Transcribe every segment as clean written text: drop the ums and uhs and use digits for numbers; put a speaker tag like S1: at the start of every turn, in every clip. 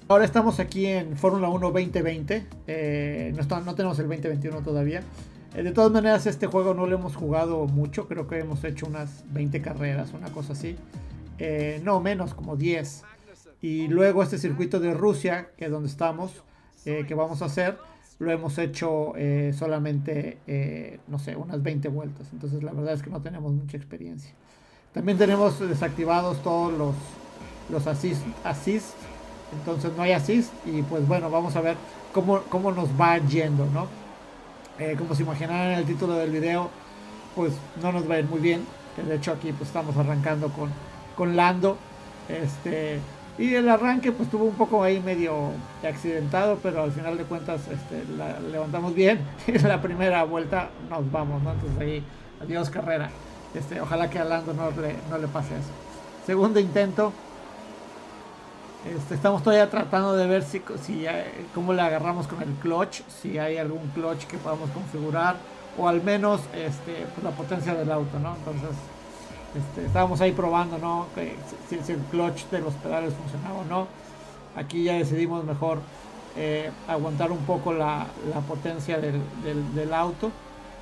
S1: Ahora estamos aquí en Fórmula 1 2020. No tenemos el 2021 todavía. De todas maneras, este juego no lo hemos jugado mucho. Creo que hemos hecho unas 20 carreras, una cosa así. No, menos, como 10. Y luego este circuito de Rusia, que es donde estamos, que vamos a hacer, lo hemos hecho solamente, no sé, unas 20 vueltas. Entonces la verdad es que no tenemos mucha experiencia. También tenemos desactivados todos los assist. Entonces no hay assist. Y pues bueno, vamos a ver cómo nos va yendo, ¿no? Como se imaginarán en el título del video, pues no nos va a ir muy bien. De hecho aquí pues estamos arrancando con Lando. Y el arranque pues tuvo un poco ahí medio accidentado, pero al final de cuentas la levantamos bien. Y en la primera vuelta nos vamos, ¿no? Entonces ahí, adiós carrera. Ojalá que a Lando no le pase eso. Segundo intento. Estamos todavía tratando de ver si cómo le agarramos con el clutch, si hay algún clutch que podamos configurar, o al menos pues la potencia del auto, ¿no? Entonces estábamos ahí probando, ¿no? Si el clutch de los pedales funcionaba o no. Aquí ya decidimos mejor aguantar un poco la potencia del auto.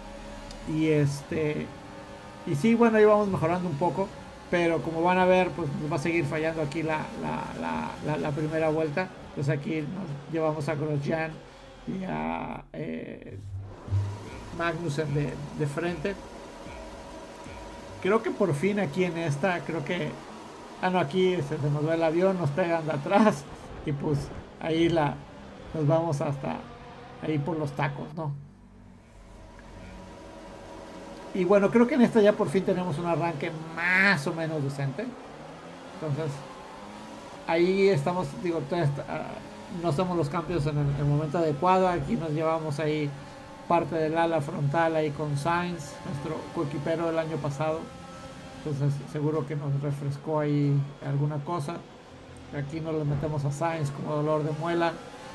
S1: Y sí, bueno, ahí vamos mejorando un poco. Pero como van a ver, pues nos va a seguir fallando aquí la primera vuelta. Pues aquí nos llevamos a Grosjean y a Magnussen de frente. Creo que por fin aquí en esta, creo que... Ah, no, aquí se nos va el avión, nos pegan de atrás. Y pues ahí nos vamos hasta ahí por los tacos, ¿no? Y bueno, creo que en esta ya por fin tenemos un arranque más o menos decente. Entonces, ahí estamos, digo, no hacemos los cambios en el momento adecuado. Aquí nos llevamos ahí parte del ala frontal ahí con Sainz, nuestro coequipero del año pasado. Entonces, seguro que nos refrescó ahí alguna cosa. Aquí nos lo metemos a Sainz como dolor de muela.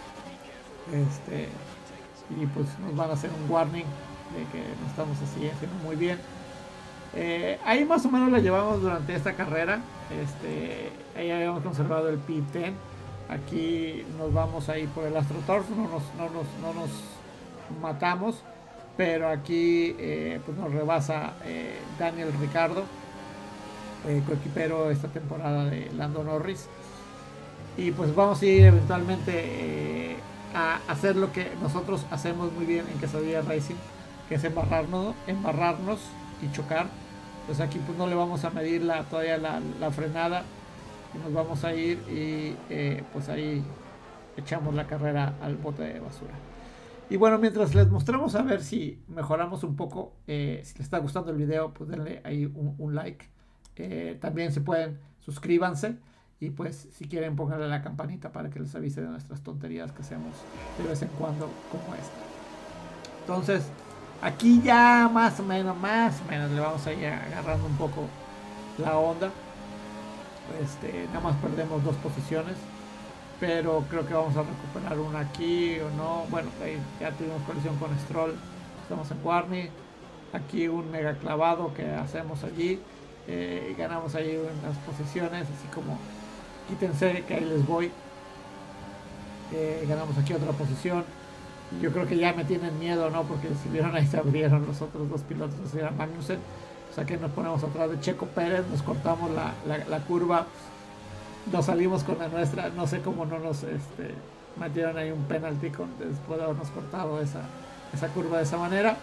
S1: Y pues nos van a hacer un warning de que no estamos así haciendo muy bien. Ahí más o menos la llevamos durante esta carrera. Ahí habíamos conservado el P10. Aquí nos vamos ahí por el AstroTurf. No nos matamos, pero aquí pues nos rebasa Daniel Ricciardo, coequipero esta temporada de Lando Norris. Y pues vamos a ir eventualmente a hacer lo que nosotros hacemos muy bien en Quesadilla Racing, que es embarrarnos y chocar. Pues aquí pues no le vamos a medir todavía la frenada, y nos vamos a ir y pues ahí echamos la carrera al bote de basura. Y bueno, mientras les mostramos a ver si mejoramos un poco, si les está gustando el video, pues denle ahí un like. También se pueden, suscríbanse. Y pues si quieren pónganle la campanita para que les avise de nuestras tonterías que hacemos de vez en cuando como esta. Entonces aquí ya más o menos le vamos a ir agarrando un poco la onda. Nada más perdemos 2 posiciones, pero creo que vamos a recuperar una aquí o no. Bueno, ahí ya tuvimos colisión con Stroll, estamos en Warney. Aquí un mega clavado que hacemos allí, y ganamos ahí unas posiciones, así como quítense que ahí les voy. Ganamos aquí otra posición. Yo creo que ya me tienen miedo, ¿no? Porque si vieron ahí se abrieron los otros 2 pilotos, o sea, Magnussen. O sea que nos ponemos atrás de Checo Pérez, nos cortamos la curva, nos salimos con la nuestra. No sé cómo no nos metieron ahí un penalti después de habernos cortado esa curva de esa manera.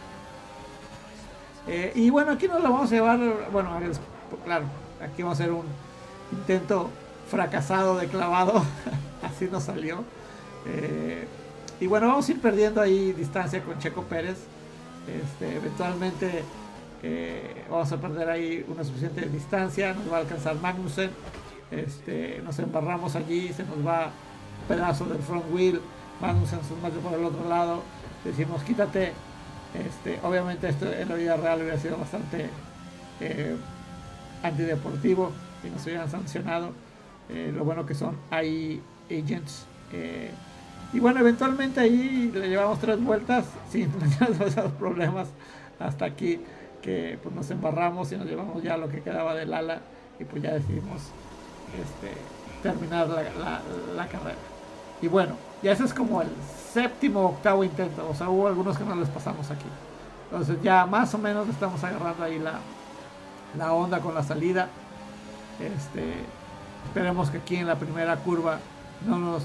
S1: Y bueno, aquí nos la vamos a llevar. Bueno, claro, aquí vamos a hacer un intento fracasado de clavado. Así nos salió. Y bueno, vamos a ir perdiendo ahí distancia con Checo Pérez. Eventualmente vamos a perder ahí una suficiente distancia. Nos va a alcanzar Magnussen. Nos embarramos allí, se nos va un pedazo del front wheel. Magnussen se nos mete por el otro lado. Decimos, quítate. Obviamente esto en la vida real hubiera sido bastante antideportivo y nos hubieran sancionado. Lo bueno que son ahí agents. Y bueno, eventualmente ahí le llevamos 3 vueltas sin demasiados problemas hasta aquí, que pues nos embarramos y nos llevamos ya lo que quedaba del ala, y pues ya decidimos terminar la carrera. Y bueno, ya ese es como el séptimo, octavo intento. O sea, hubo algunos que no les pasamos aquí. Entonces ya más o menos estamos agarrando ahí la onda con la salida. Esperemos que aquí en la primera curva no nos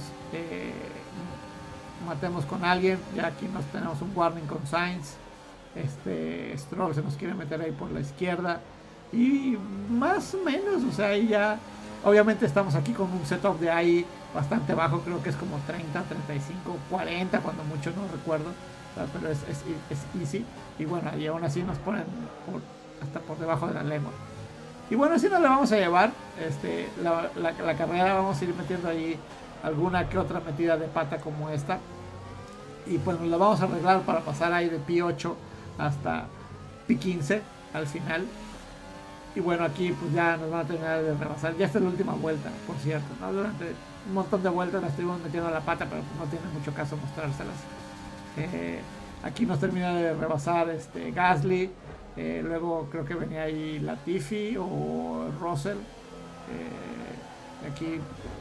S1: matemos con alguien. Ya aquí nos tenemos un warning con Sainz. Stroll se nos quiere meter ahí por la izquierda. Y más o menos, o sea, ahí ya... Obviamente estamos aquí con un setup de ahí bastante bajo, creo que es como 30, 35, 40, cuando mucho, no recuerdo. O sea, pero es easy. Y bueno, y aún así nos ponen hasta por debajo de la lengua. Y bueno, así nos la vamos a llevar. La carrera vamos a ir metiendo ahí alguna que otra metida de pata como esta. Y pues nos la vamos a arreglar para pasar ahí de P8 hasta P15 al final. Y bueno, aquí pues ya nos van a terminar de rebasar. Ya esta es la última vuelta, por cierto, ¿no? Durante un montón de vueltas la estuvimos metiendo a la pata, pero pues no tiene mucho caso mostrárselas. Aquí nos termina de rebasar Gasly. Luego creo que venía ahí Latifi o Russell. Aquí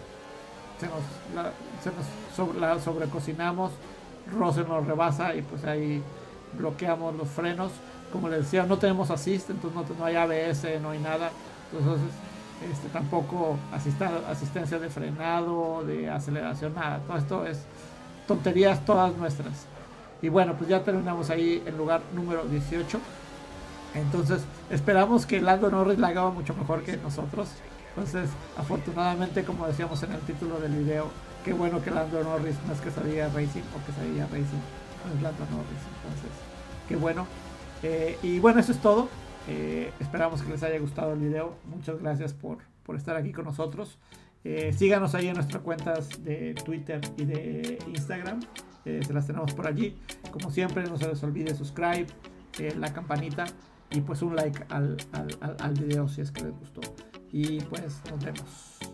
S1: la sobrecocinamos. Russell nos rebasa y pues ahí bloqueamos los frenos. Como les decía, no tenemos assist, entonces no hay ABS, no hay nada. Entonces tampoco asistencia de frenado, de aceleración, nada. Todo esto es tonterías todas nuestras. Y bueno, pues ya terminamos ahí en lugar número 18. Entonces esperamos que Lando Norris la haga mucho mejor que nosotros. Entonces, afortunadamente, como decíamos en el título del video, qué bueno que Lando Norris no es Quesadilla Racing o Quesadilla Racing, no es Lando Norris. Entonces, qué bueno. Y bueno, eso es todo. Esperamos que les haya gustado el video. Muchas gracias por estar aquí con nosotros. Síganos ahí en nuestras cuentas de Twitter y de Instagram. Se las tenemos por allí. Como siempre, no se les olvide subscribe, la campanita y pues un like al video si es que les gustó. Y pues nos vemos.